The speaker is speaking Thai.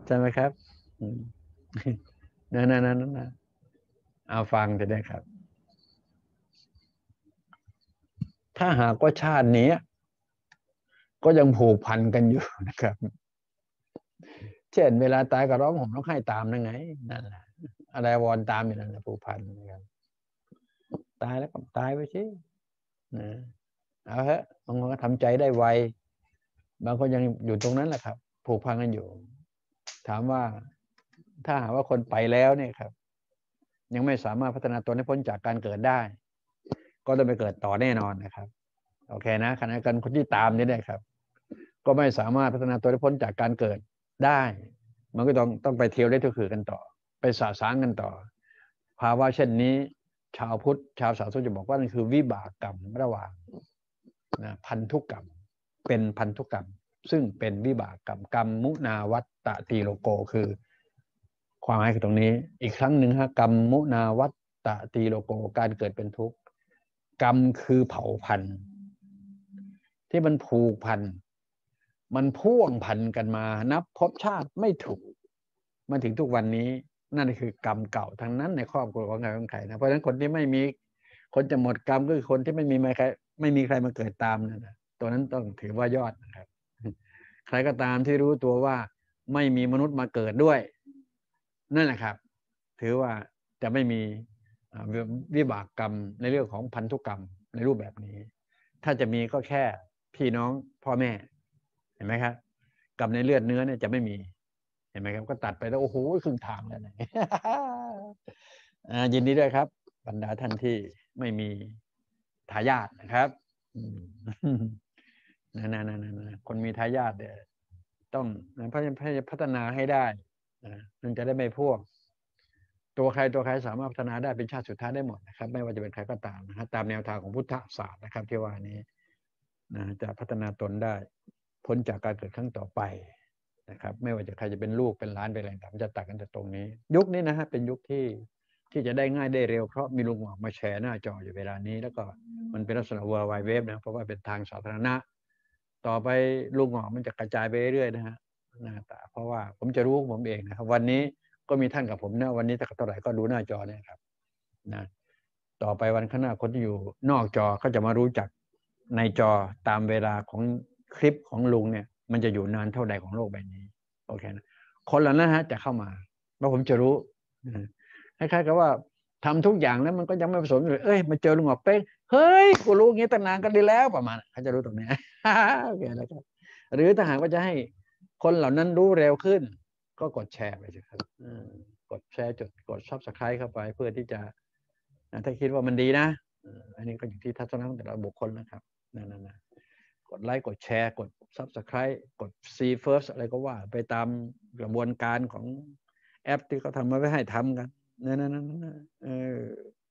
ใช่ไหมครับนั่นเอาฟังจะได้ครับถ้าหากว่าชาตินี้ก็ยังผูกพันกันอยู่นะครับเช่นเวลาตายก็ร้องห่มร้องไห้ตามนั่นไงนั่นแหละอะไรวอนตามอยู่นั่นนะผูกพันนะครับตายแล้วก็ตายไปสินะเอาเถอะบางคนก็ทำใจได้ไวบางคนยังอยู่ตรงนั้นแหละครับผูกพันกันอยู่ถามว่าถ้าหากว่าคนไปแล้วเนี่ยครับยังไม่สามารถพัฒนาตนให้พ้นจากการเกิดได้ก็ต้องไปเกิดต่อแน่นอนนะครับโอเคนะขณะกันคนที่ตามนี่ได้ครับก็ไม่สามารถพัฒนาตัวให้พ้นจากการเกิดได้มันก็ต้องไปเที่ยวได้ทุกคืนกันต่อไปสะสางกันต่อภาวะเช่นนี้ชาวพุทธชาวสาวพุทธจะบอกว่านั่นคือวิบากกรรมระหว่างนะพันธุกรรมเป็นพันธุกรรมซึ่งเป็นวิบากกรรมกรรมมุนาวัตตตีโลโกคือความหมายคือตรงนี้อีกครั้งหนึ่งฮะกรรมมุนาวัตตตีโลโกการเกิดเป็นทุกข์กรรมคือเผ่าพันธุ์ที่มันผูกพันมันพ่วงพันกันมานับพบชาติไม่ถูกมาถึงทุกวันนี้นั่นคือกรรมเก่าทั้งนั้นในครอบครัวของใครของใครนะเพราะฉะนั้นคนที่ไม่มีคนจะหมดกรรมก็คือคนที่ไม่มีใครมาเกิดตามนะตัวนั้นต้องถือว่ายอดนะครับใครก็ตามที่รู้ตัวว่าไม่มีมนุษย์มาเกิดด้วยนั่นแหละครับถือว่าจะไม่มีวิบากกรรมในเรื่องของพันธุกรรมในรูปแบบนี้ถ้าจะมีก็แค่พี่น้องพ่อแม่เห็นไหมครับกับในเลือดเนื้อเนี่ยจะไม่มีเห็นไหมครับก็ตัดไปแล้วโอ้โหครึ่งทางแล้วนะยินดีด้วยครับบรรดาท่านที่ไม่มีทายาทนะครับนะคนมีทายาทเนี่ยต้องพัฒนาให้ได้มันจะได้ไม่พ่วงตัวใครสามารถพัฒนาได้เป็นชาติสุดท้ายได้หมดนะครับไม่ว่าจะเป็นใครก็ตามนะฮะตามแนวทางของพุทธศาสตร์นะครับที่ว่านี้นะจะพัฒนาตนได้พ้นจากการเกิดครั้งต่อไปนะครับไม่ว่าจะใครจะเป็นลูกเป็นหลานเป็นอะไรต่างจะตัดกันจากตรงนี้ยุคนี้นะฮะเป็นยุคที่จะได้ง่ายได้เร็วเพราะมีลุงออกมาแชร์หน้าจออยู่เวลานี้แล้วก็มันเป็นลักษณะ World Wide Web นะเพราะว่าเป็นทางสาธารณะต่อไปลุงออกมันจะกระจายไปเรื่อยๆนะฮะแต่เพราะว่าผมจะรู้ผมเองนะครับวันนี้ก็มีท่านกับผมนะวันนี้ถ้าเท่าไหร่ก็ดูหน้าจอเนี่ยครับนะต่อไปวันข้างหน้าคนที่อยู่นอกจอก็จะมารู้จักในจอตามเวลาของคลิปของลุงเนี่ยมันจะอยู่นานเท่าใดของโลกใบนี้โอเคนะคนเหล่านั้นฮะจะเข้ามาแล้วผมจะรู้คล้ายๆกับว่าทำทุกอย่างแล้วมันก็ยังไม่ผสมเลยเอ้ยมาเจอลุงหงอเป้งเฮ้ยกูรู้งี้ตั้งนานกันดีแล้วประมาณเขาจะรู้ตรงนี้โอเคแล้วครับหรือถ้าหากว่าจะให้คนเหล่านั้นรู้เร็วขึ้นก็กดแชร์ไปสิครับกดแชร์กด Subscribe เข้าไปเพื่อที่จะถ้าคิดว่ามันดีนะอันนี้ก็อยู่ที่ทัศนะของแต่ละบุคคลนะครับนั่นกดไลค์กดแชร์กด Subscribe กด See First อะไรก็ว่าไปตามกระบวนการของแอปที่เขาทำมาไว้ให้ทำกันนั่น